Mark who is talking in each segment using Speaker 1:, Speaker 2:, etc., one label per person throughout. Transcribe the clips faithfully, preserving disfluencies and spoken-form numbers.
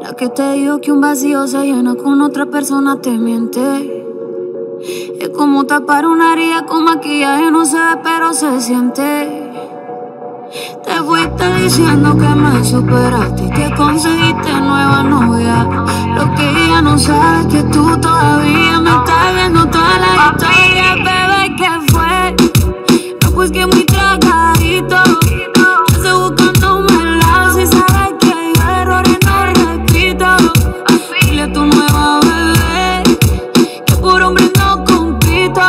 Speaker 1: La que te dijo que un vacío se llena con otra persona te miente. Es como tapar una herida con maquillaje, no se ve pero se siente. Te fuiste diciendo que me superaste y que conseguiste nueva novia. Lo que ella no sabe es que tú todavía me estás viendo toda la historia. Bebé, ¿qué fue? No, pues que muy tragadito. Estoy buscándome el lado. Si sabes que yo errores no repito. Dile a tu nueva bebé que por hombre no compito.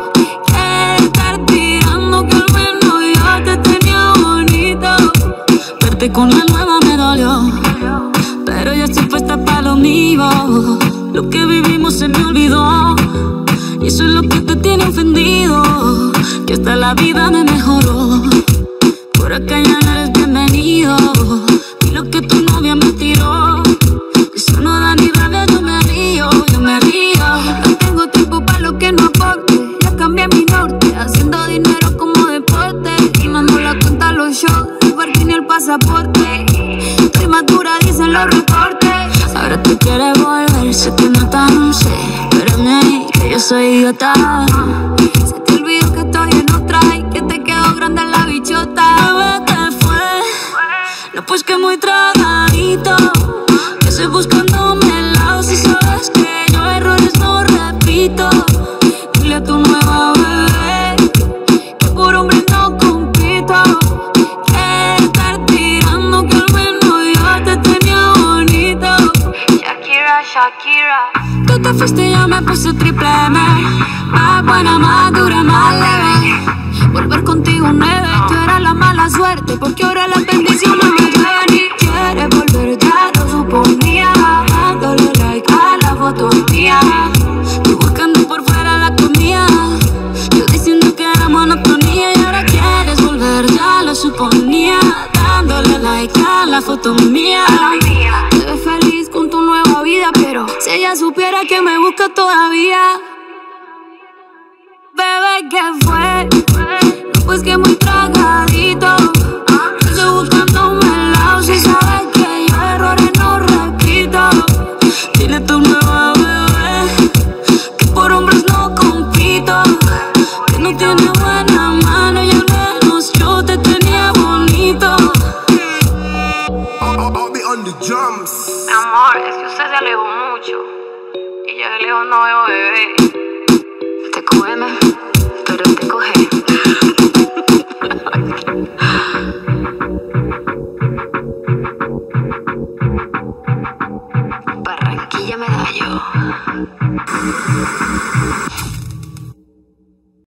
Speaker 1: Que estar tirando que al menos yo te tenía bonito. Verte con la nueva me dolió, pero yo estoy puesta para lo mío. Lo que vivimos se me olvidó, y eso es lo que te tiene ofendido. Que hasta la vida me mejoró. Por acá ya no eres bienvenido. Y lo que tu novia me tiró, eso no da ni rabia, yo me río, yo me río. No tengo tiempo para lo que no aporte. Ya cambié mi norte, haciendo dinero como deporte. Y mando la cuenta a los shows, el parking y el pasaporte. Estoy madura, dicen los reportes. Ahora tú quieres volver, se te nota, no sé. Espérame, que yo soy idiota. Se te olvidó que estoy en otra y que te quedó grande la bichota. Bebé, ¿qué fue? No, pues que muy tragadito. Que estoy buscándome el lado. Si sabes que yo errores no repito. Dile a tu nueva bebé que por hombre no compito. Que estar tirando que al menos yo te tenía bonito. Shakira, Shakira. Tú te fuiste y yo me puse triple M. Más buena, más dura, más leve. Volver contigo nueve. Tú eras la mala suerte, porque ahora las bendiciones me llueven. Y quieres volver, ya lo suponía. Dándole like a la foto mía. Tú buscando por fuera la comida. Yo diciendo que era monotonía. Y ahora quieres volver, ya lo suponía. Dándole like a la foto mía. Te ves feliz con tu nueva vida, pero si ella supiera que me busca todavía. Bebé, ¿qué fue? No, pues que muy tragadito. Estoy buscándome el lado. Si sabes que yo errores no repito. Dile a tu nueva bebé que por hombres no compito. Que no tiene buena mano y al menos yo te tenía bonito.
Speaker 2: Amor, es que usted se alejó mucho y yo de lejos no veo bebé. Te cógeme, pero te coge. Barranquilla Medallo.